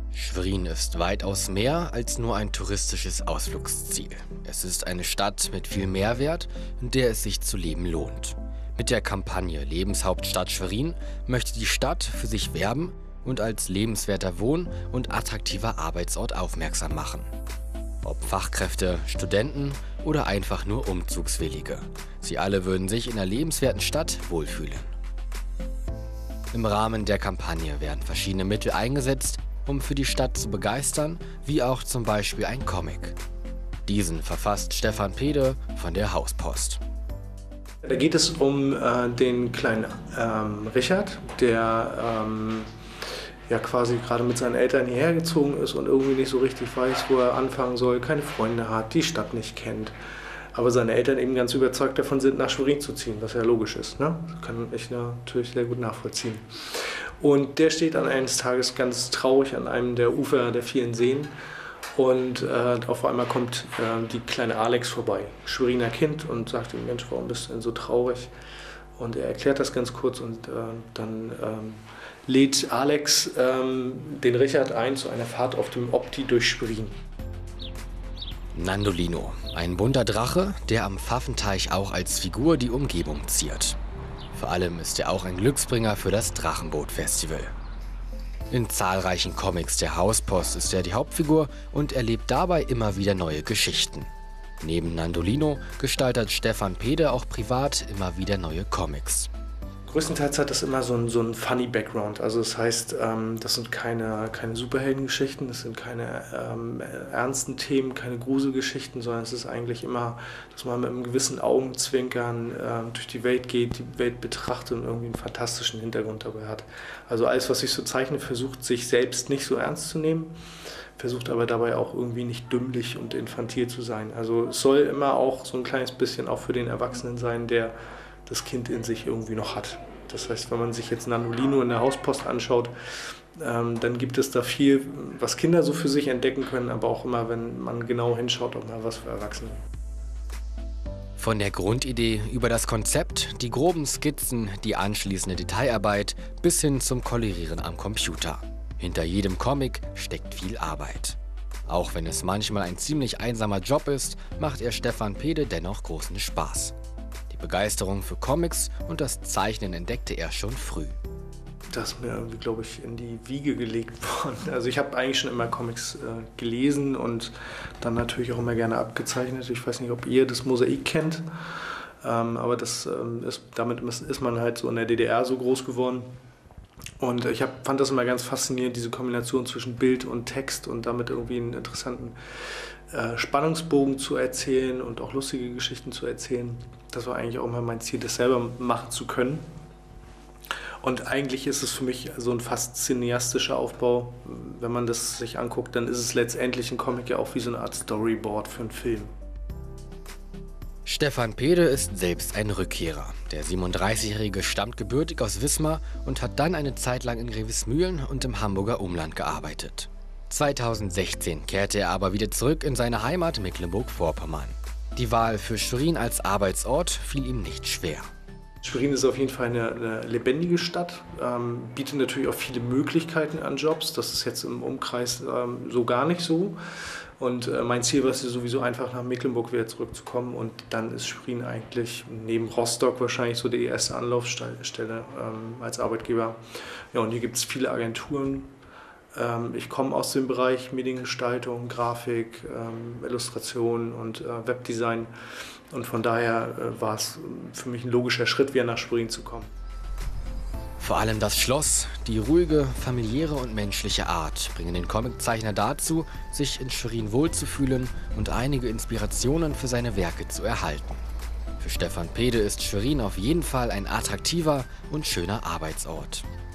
Schwerin ist weitaus mehr als nur ein touristisches Ausflugsziel. Es ist eine Stadt mit viel Mehrwert, in der es sich zu leben lohnt. Mit der Kampagne Lebenshauptstadt Schwerin möchte die Stadt für sich werben und als lebenswerter Wohn- und attraktiver Arbeitsort aufmerksam machen. Ob Fachkräfte, Studenten oder einfach nur Umzugswillige. Sie alle würden sich in einer lebenswerten Stadt wohlfühlen. Im Rahmen der Kampagne werden verschiedene Mittel eingesetzt, um für die Stadt zu begeistern, wie auch zum Beispiel ein Comic. Diesen verfasst Stefan Pede von der Hauspost. Da geht es um den kleinen Richard, der ja quasi gerade mit seinen Eltern hierher gezogen ist und irgendwie nicht so richtig weiß, wo er anfangen soll, keine Freunde hat, die Stadt nicht kennt. Aber seine Eltern eben ganz überzeugt davon sind, nach Schwerin zu ziehen, was ja logisch ist. Ne? Das kann ich natürlich sehr gut nachvollziehen. Und der steht dann eines Tages ganz traurig an einem der Ufer der vielen Seen. Und auf einmal kommt die kleine Alex vorbei, Schweriner Kind, und sagt ihm, Mensch, warum bist du denn so traurig? Und er erklärt das ganz kurz und dann lädt Alex den Richard ein zu einer Fahrt auf dem Opti durch Schwerin. Nandolino, ein bunter Drache, der am Pfaffenteich auch als Figur die Umgebung ziert. Vor allem ist er auch ein Glücksbringer für das Drachenboot-Festival. In zahlreichen Comics der Hauspost ist er die Hauptfigur und erlebt dabei immer wieder neue Geschichten. Neben Nandolino gestaltet Stefan Pede auch privat immer wieder neue Comics. Größtenteils hat das immer so einen funny Background. Also das heißt, das sind keine Superheldengeschichten, das sind keine ernsten Themen, keine Gruselgeschichten, sondern es ist eigentlich immer, dass man mit einem gewissen Augenzwinkern durch die Welt geht, die Welt betrachtet und irgendwie einen fantastischen Hintergrund dabei hat. Also alles, was ich so zeichne, versucht sich selbst nicht so ernst zu nehmen, versucht aber dabei auch irgendwie nicht dümmlich und infantil zu sein. Also es soll immer auch so ein kleines bisschen auch für den Erwachsenen sein, der das Kind in sich irgendwie noch hat. Das heißt, wenn man sich jetzt Nandolino in der Hauspost anschaut, dann gibt es da viel, was Kinder so für sich entdecken können, aber auch immer, wenn man genau hinschaut, auch mal was für Erwachsene. Von der Grundidee über das Konzept, die groben Skizzen, die anschließende Detailarbeit bis hin zum Kolorieren am Computer. Hinter jedem Comic steckt viel Arbeit. Auch wenn es manchmal ein ziemlich einsamer Job ist, macht er Stefan Pede dennoch großen Spaß. Die Begeisterung für Comics und das Zeichnen entdeckte er schon früh. Das ist mir irgendwie, glaube ich, in die Wiege gelegt worden. Also ich habe eigentlich schon immer Comics gelesen und dann natürlich auch immer gerne abgezeichnet. Ich weiß nicht, ob ihr das Mosaik kennt, aber damit ist man halt so in der DDR so groß geworden. Und ich fand das immer ganz faszinierend, diese Kombination zwischen Bild und Text und damit irgendwie einen interessanten Spannungsbogen zu erzählen und auch lustige Geschichten zu erzählen. Das war eigentlich auch immer mein Ziel, das selber machen zu können. Und eigentlich ist es für mich so ein fast cineastischer Aufbau. Wenn man das sich anguckt, dann ist es letztendlich ein Comic ja auch wie so eine Art Storyboard für einen Film. Stefan Pede ist selbst ein Rückkehrer. Der 37-Jährige stammt gebürtig aus Wismar und hat dann eine Zeit lang in Grevesmühlen und im Hamburger Umland gearbeitet. 2016 kehrte er aber wieder zurück in seine Heimat Mecklenburg-Vorpommern. Die Wahl für Schwerin als Arbeitsort fiel ihm nicht schwer. Schwerin ist auf jeden Fall eine lebendige Stadt, bietet natürlich auch viele Möglichkeiten an Jobs. Das ist jetzt im Umkreis so gar nicht so. Und mein Ziel war es sowieso einfach nach Mecklenburg wieder zurückzukommen. Und dann ist Schwerin eigentlich neben Rostock wahrscheinlich so die erste Anlaufstelle als Arbeitgeber. Ja, und hier gibt es viele Agenturen. Ich komme aus dem Bereich Mediengestaltung, Grafik, Illustration und Webdesign. Und von daher war es für mich ein logischer Schritt, wieder nach Schwerin zu kommen. Vor allem das Schloss, die ruhige, familiäre und menschliche Art bringen den Comiczeichner dazu, sich in Schwerin wohlzufühlen und einige Inspirationen für seine Werke zu erhalten. Für Stefan Pede ist Schwerin auf jeden Fall ein attraktiver und schöner Arbeitsort.